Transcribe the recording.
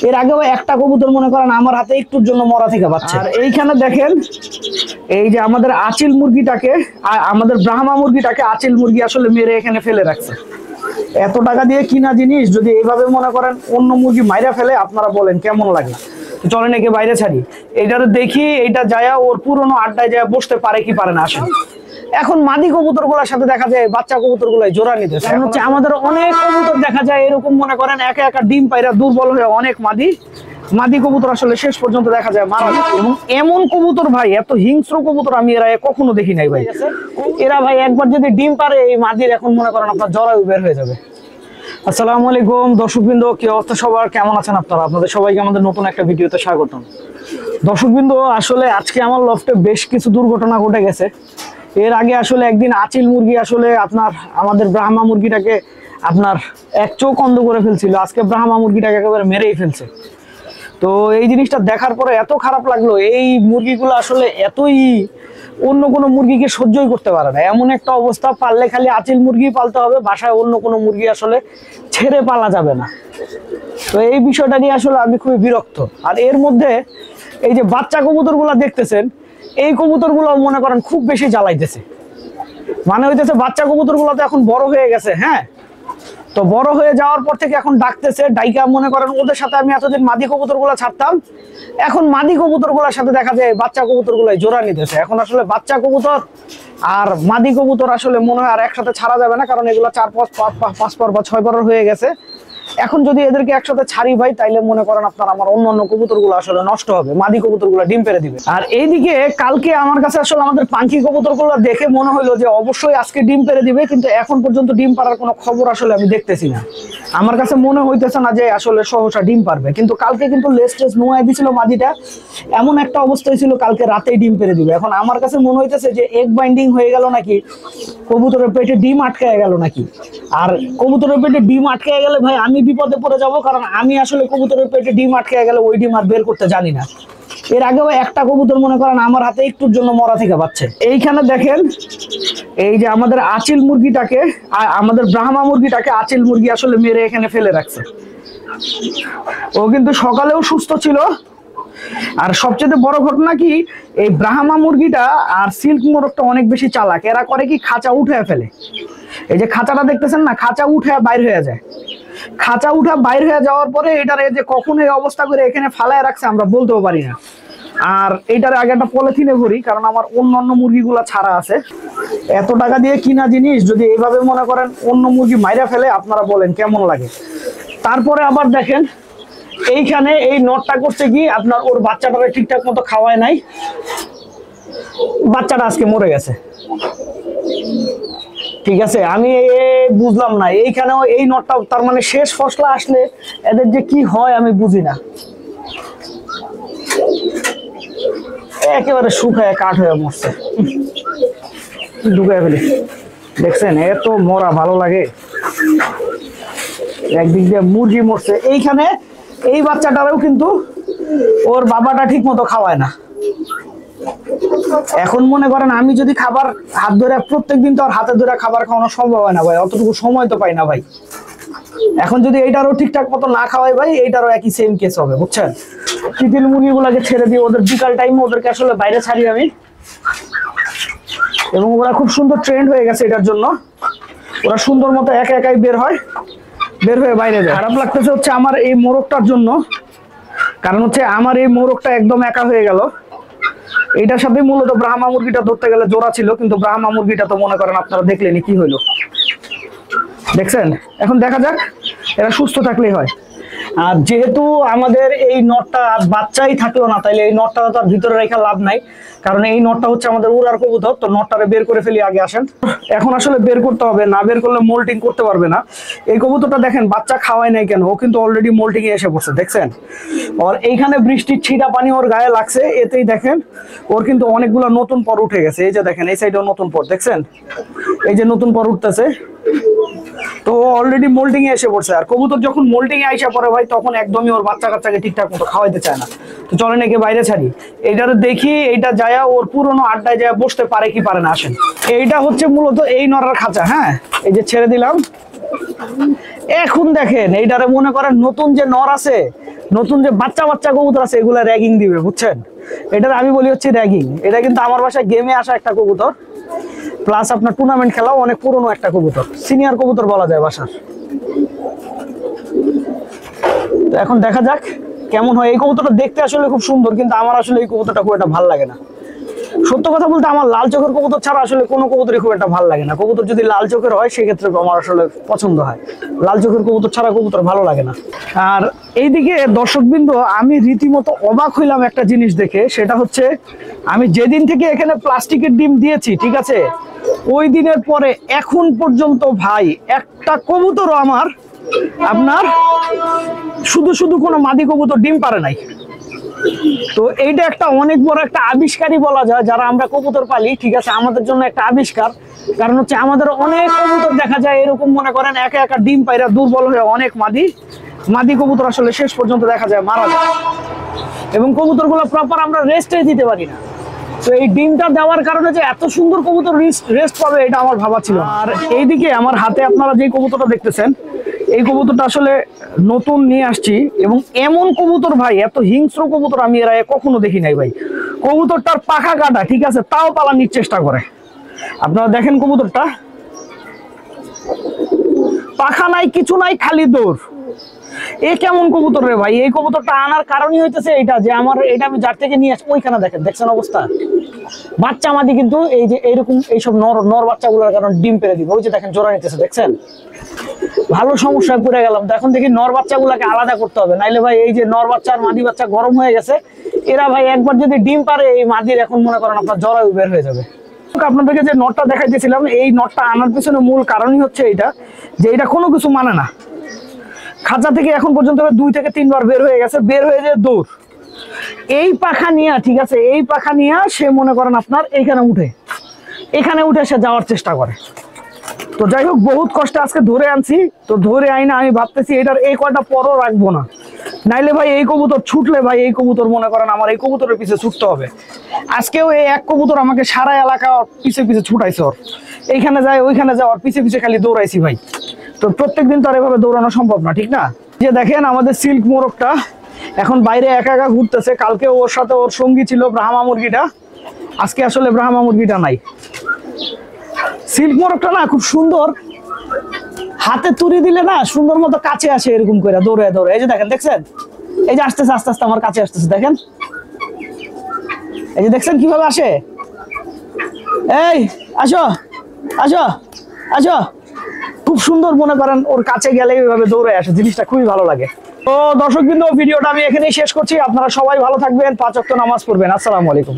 এর আগেও একটা কবুতর মনে করেন আমার হাতে একটুর জন্য মরা থেকে পাচ্ছে। আর এইখানে দেখেন এই যে আমাদের আচিল মুরগিটাকে, আমাদের ব্রাহ্মা মুরগিটাকে আচিল মুরগি আসলে মেরে এখানে ফেলে রাখছে। এত টাকা দিয়ে কিনা জিনিস যদি এইভাবে মনে করেন অন্য মুরগি মাইরা ফেলে, আপনারা বলেন কেমন লাগে? চলেন একে বাইরে ছাড়ি, এইটারে দেখি এইটা যায় ওর পুরনো আড্ডায় যায় বসতে পারে কি পারে না। আসেন, এখন মাদি কবুতর গুলার সাথে দেখা যায় বাচ্চা কবুতর গুলাই জোড়া নিতেছে। এখন হচ্ছে আমাদের অনেক কবুতর দেখা যায় এরকম মনে করেন একা একা ডিম পাইরা দুর্বল হয়ে অনেক মাদি কবুতর আসলে শেষ পর্যন্ত দেখা যায় মারা যায়। এবং এমন কবুতর ভাই, এত হিংস্র কবুতর আমি এরা কখনো দেখি নাই ভাই। এরা ভাই একবার যদি ডিম পারে এই মাদির এখন মনে করেন আপনার জরায়ু বের হয়ে যাবে। আসসালামু আলাইকুম দর্শকবৃন্দ, কি অবস্থা সবার, কেমন আছেন আপনারা? আপনাদের সবাইকে আমাদের নতুন একটা ভিডিওতে স্বাগতম। দর্শকবৃন্দ, আসলে আজকে আমার লফটে বেশ কিছু দুর্ঘটনা ঘটে গেছে। এর আগে আসলে একদিন আচিল মুরগি আসলে আমাদের ব্রাহ্মা মুরগিটাকে এক চোখ অন্ধ করে ফেলছিল। আজকে ব্রাহ্মা মুরগিটাকে একেবারে মেরেই ফেলছে। তো এই জিনিসটা দেখার পরে এত খারাপ লাগলো। এই মুরগিগুলো আসলে এতই অন্য কোনো মুরগিকে সহ্যই করতে পারে না, এমন একটা অবস্থা। পারলে খালি আচিল মুরগি পালতে হবে, বাসায় অন্য কোনো মুরগি আসলে ছেড়ে পালা যাবে না। তো এই বিষয়টা নিয়ে আসলে আমি খুবই বিরক্ত। আর এর মধ্যে এই যে বাচ্চা কবুতরগুলো দেখতেছেন, এই কবুতরগুলো মনে করেন খুব বেশি জ্বালাইতেছে। মানে হইতেছে বাচ্চা কবুতরগুলো তো এখন বড় হয়ে গেছে, হ্যাঁ, তো বড় হয়ে যাওয়ার পর থেকে এখন ডাকতেছে। ডাইকা মনে করেন ওদের সাথে আমি এতদিন মাদি কবুতরগুলো ছাড়তাম, এখন মাদি কবুতরগুলোর সাথে দেখা যায় বাচ্চা কবুতরগুলাই জোড়া নিতেছে। এখন আসলে বাচ্চা কবুতর আর মাদি কবুতর আসলে মনে হয় আর একসাথে ছাড়া যাবে না, কারণ এগুলো 4-5 পর বা 6 পর হয়ে গেছে। এখন যদি এদেরকে একসাথে ছাড়ি ভাই, তাইলে মনে করেন আপনার আমার অন্য কবুতরগুলো আসলে নষ্ট হবে, মাদি কবুতরগুলো ডিম পেড়ে দিবে। আর এইদিকে কালকে আমার কাছে আসলে আমাদের পাখি কবুতরগুলো দেখে মনে হলো যে অবশ্যই আজকে ডিম পেড়ে দিবে, কিন্তু এখন পর্যন্ত ডিম পাড়ার কোনো খবর আসলে আমি দেখতেছি না। আমার কাছে মনে হইতেছে না যে আসলে সহসা ডিম পারবে। কিন্তু কালকে কিন্তু লেস নোয়াই দিছিল মাদিটা, এমন একটা অবস্থা হয়েছিল কালকে রাতেই ডিম পেড়ে দিবে। এখন আমার কাছে মনে হইতেছে যে এগ বাইন্ডিং হয়ে গেল নাকি, কবুতরের পেটে ডিম আটকায় গেল নাকি। আর কবুতরের পেটে ডিম আটকায় গেলে ভাই আমি বিপদে পড়ে যাব, কারণ আমি আসলে কবুতরের পেটে ডিম আটকায় গেলে ওই ডিম আর বের করতে জানি না। এর আগেও একটা কবুতর মনে করেন আমার হাতে একটুর জন্য মরা থেকে পাচ্ছে। এইখানে দেখেন এই যে আমাদের আচিল মুরগিটাকে, আমাদের ব্রাহ্মা মুরগিটাকে আচিল মুরগি আসলে মেরে এখানে ফেলে রাখছে। ও কিন্তু সকালেও সুস্থ ছিল। আর সবচেয়ে বড় ঘটনা কি, এই ব্রাহ্মা মুরগিটা আর সিল্ক মোরগটা অনেক বেশি চালাক। এরা করে কি, খাঁচা উঠে ফেলে। এই যে খাঁচাটা দেখতেছেন না, খাঁচা উঠে বাইর হয়ে যায়। খাঁচা উঠা বাইর হয়ে যাওয়ার পরে এটার যে কখন এই অবস্থা করে এখানে ফালায় রাখছে আমরা বলতেও পারি না। আর এইটার আগে একটা পলিথিনে ভরি, কারণ আমার অন্য মুরগিগুলা ছাড়া আছে। এত টাকা দিয়ে কিনা জিনিস যদি এইভাবে মনে করেন অন্য মুরগি মাইরা ফেলে, আপনারা বলেন কেমন লাগে? তারপরে আবার দেখেন এইখানে এই নটটা করছে কি, আপনার ওর বাচ্চাটাকে ঠিকঠাক মতো খাওয়ায় নাই, বাচ্চাটা আজকে মরে গেছে। ঠিক আছে, আমি বুঝলাম না এইখানেও এই নটটা, তার মানে শেষ ফসলা আসলে এদের যে কি হয় আমি বুঝি না। একেবারে শুকায় কাঠ হয়ে মরছে, ঢুকায় ফেলি। দেখছেন এত মরা ভালো লাগে। একদিক দিয়ে মুরগি মরছে। এইখানে এই বাচ্চাটারও কিন্তু ওর বাবাটা ঠিক মতো খাওয়ায় না। এখন মনে করেন আমি যদি খাবার হাত ধরে প্রত্যেকদিন তো আর হাতে ধরে খাবার খাওয়ানো সম্ভব হয় না ভাই, অতটুকু সময় তো পাই না ভাই। এখন যদি এইটারও ঠিকঠাক মতো না খাওয়াই ভাই, এইটারও একই সেম কেস হবে, বুঝছেন? চিতিল মুরগিগুলাকে ছেড়ে দিয়ে ওদের বিকাল টাইমে ওদেরকে আসলে বাইরে ছাড়ি আমি, এবং ওরা খুব সুন্দর ট্রেন্ড হয়ে গেছে এটার জন্য। ওরা সুন্দর মতো একাই বের হয়ে বাইরে যায়। খারাপ লাগতেছে হচ্ছে আমার এই মোরগটার জন্য, কারণ হচ্ছে আমার এই মোরগটা একদম একা হয়ে গেল। এইটার সাথে মূলত ব্রাহ্মা মুরগিটা ধরতে গেলে জোড়া ছিল, কিন্তু ব্রাহ্মা মুরগিটা তো মনে করেন আপনারা দেখলেনি কি হইলো, দেখছেন? এখন দেখা যাক, এরা সুস্থ থাকলেই হয়। আর যেহেতু আমাদের এই নটটা বাচ্চাই থাকলো না, তাইলে এই নটটা তো আর ভিতরে রেখে লাভ নাই, কারণ এই নটটা হচ্ছে আমাদের উড়ার কবুতর। তো নটটারে বের করে ফেলি আগে, আসেন। এখন আসলে বের করতে হবে, না বের করলে মোল্টিং করতে পারবে না। এই কবুতরটা দেখেন বাচ্চা খাওয়াই নাই কেন, ও কিন্তু অলরেডি মোল্টিং এ এসে পড়ছে, দেখছেন? আর এইখানে বৃষ্টির ছিটা পানি ওর গায়ে লাগছে, এতেই দেখেন ওর কিন্তু অনেকগুলো নতুন পর উঠে গেছে। এই যে দেখেন এই সাইডেও নতুন পর, দেখছেন? এই যে নতুন পর উঠতেছে, তো অলরেডি মোল্টিং এ এসে পড়ছে। আর কবুতর যখন মোল্টিং এ আইসা পড়ে ভাই, তখন একদমই ওর বাচ্চা কাচ্চাকে ঠিকঠাক মতো খাওয়াইতে চায় না। তো চলেন একে বাইরে ছাড়ি, এইটারে দেখি এইটা যায় ওর পুরনো আড্ডায় যায় বসতে পারে কি পারে না। আসেন, এইটা হচ্ছে মূলত এই নরার খাঁচা, হ্যাঁ, এই যে ছেড়ে দিলাম। এখন দেখেন এইটারে মনে করেন নতুন যে নর আছে, নতুন যে বাচ্চা বাচ্চা কবুতর আছে এগুলা র্যাগিং দিবে, বুঝছেন? এটার আমি বলি হচ্ছে র্যাগিং। এটা কিন্তু আমার বাসায় গেমে আসা একটা কবুতর, প্লাস আপনার টুর্নামেন্ট খেলাও অনেক পুরনো একটা কবুতর, সিনিয়র কবুতর বলা যায় বাসার। তো এখন দেখা যাক কেমন হয়। এই কবুতরটা দেখতে আসলে খুব সুন্দর, কিন্তু আমার আসলে এই কবুতরটা খুব একটা ভালো লাগে না। সত্য কথা বলতে আমার লাল চোখের কবুতর ছাড়া আসলে কোনো কবুতরই খুব একটা ভালো লাগে না। কবুতর যদি লাল চোখের হয় সেক্ষেত্রে আমার আসলে পছন্দ হয়, লাল চোখের কবুতর ছাড়া কবুতর ভালো লাগে না। আর এইদিকে দর্শকবৃন্দ, আমি রীতিমতো অবাক হইলাম একটা জিনিস দেখে, সেটা হচ্ছে আমি যেদিন থেকে এখানে প্লাস্টিকের ডিম দিয়েছি, ঠিক আছে, ওই দিনের পরে এখন পর্যন্ত ভাই একটা কবুতরও আমার আপনার শুধু শুধু কোনো মাদি কবুতর ডিম পারে নাই। তো এইটা একটা অনেক বড় একটা আবিষ্কারই বলা যায়, যারা আমরা কবুতর পালি, ঠিক আছে, আমাদের জন্য একটা আবিষ্কার। কারণ হচ্ছে আমাদের অনেক কবুতর দেখা যায় এরকম, মনে করেন একা একা ডিম পাইরা দুর্বল হয়ে অনেক মাদি কবুতর আসলে শেষ পর্যন্ত দেখা যায় মারা যায়, এবং কবুতরগুলো প্রপার আমরা রেস্টে দিতে পারি না। তো এই ডিমটা দেওয়ার কারণে যে এত সুন্দর কবুতর রেস্ট পাবে এটা আমার ভাবা ছিল। আর এইদিকে আমার হাতে আপনারা যে কবুতরটা দেখতেছেন, এই কবুতরটা আসলে নতুন নিয়ে আসছি, এবং এমন কবুতর ভাই, এত হিংস্র কবুতর আমি এর আগে কখনো দেখি নাই ভাই। কবুতরটার পাখা কাটা, ঠিক আছে, তাও পালানোর চেষ্টা করে। আপনারা দেখেন কবুতরটা, পাখা নাই, কিছু নাই, খালি দৌড়। এ কেমন কবুতর রে ভাই? এই কবুতরটা আনার কারণই হইতেছে এটা, যে আমার এটা আমি যার থেকে নিয়ে আসি, ওইখানে দেখছেন অবস্থা, বাচ্চা মাদি কিন্তু এই যে এইরকম এইসব নর বাচ্চাগুলোর কারণে ডিম পেরে দিবে। ওই যে দেখেন জোড়া নিতেছে, দেখছেন? ভালো সমস্যায় পড়ে গেলাম। এখন দেখি নর বাচ্চাগুলোকে আলাদা করতে হবে, নাইলে ভাই এই যে নর বাচ্চা আর মাদি বাচ্চা গরম হয়ে গেছে, এরা ভাই একবার যদি ডিম পারে, এই মাদির এখন মনে করেন আপনার জরায়ু বের হয়ে যাবে। আপনাদেরকে যে নটটা দেখাইতেছিলাম, এই নটটা আনার পিছনে মূল কারণই হচ্ছে এইটা, যে এটা কোনো কিছু মানে না। খাঁচা থেকে এখন পর্যন্ত 2 থেকে 3 বার বের হয়ে গেছে, বের হয়ে যায় দৌড়। এই পাখা নিয়ে, ঠিক আছে, এই পাখা নিয়ে সে মনে করেন আপনার এখানে উঠে সে যাওয়ার চেষ্টা করে। তো যাই হোক, বহুত কষ্টে আজকে ধরে আনছি। তো ধরে আইনা আমি ভাবতেছি এটার এই কয়টা পরও রাখবো না, নাইলে ভাই এই কবুতর ছুটলে ভাই এই কবুতর মনে করেন আমার এই কবুতরের পিছে ছুটতে হবে। আজকেও এই এক কবুতর আমাকে সারা এলাকা পিছে পিছে ছুটাইছে, ওর এইখানে যায় ওইখানে যাওয়ার পিছে পিছে খালি দৌড়াইছি ভাই। তো প্রত্যেকদিন তো আর এভাবে দৌড়ানো সম্ভব না, ঠিক না? যে দেখেন আমাদের সিল্ক মোরগটা এখন বাইরে একা একা ঘুরতেছে। কালকে ওর সাথে ওর সঙ্গী ছিল ব্রাহ্মা মুরগিটা, আজকে আসলে ব্রাহ্মা মুরগিটা নাই। সিল্ক মোরগটা না খুব সুন্দর, হাতে তুড়ি দিলে না সুন্দর মতো কাছে আসে এরকম করে দৌড়ে দৌড়ে। এই যে দেখেন, দেখছেন? এই যে আসতেছে, আস্তে আস্তে আমার কাছে আসতেছে, দেখেন? এই যে দেখছেন কিভাবে আসে? এই আসো আসো আসো, খুব সুন্দর মনে করেন ওর কাছে গেলে এইভাবে দৌড়ে আসে, জিনিসটা খুবই ভালো লাগে। তো দর্শকবৃন্দ, ভিডিওটা আমি এখানেই শেষ করছি। আপনারা সবাই ভালো থাকবেন, 5 ওয়াক্ত নামাজ পড়বেন। আসসালামু আলাইকুম।